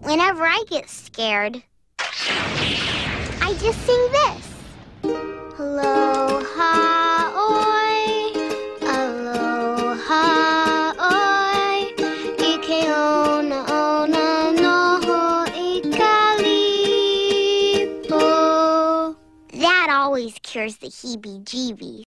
Whenever I get scared, I just sing this. Aloha, oi, aloha, oi, ike ona ona noho ikalipo. That always cures the heebie-jeebies.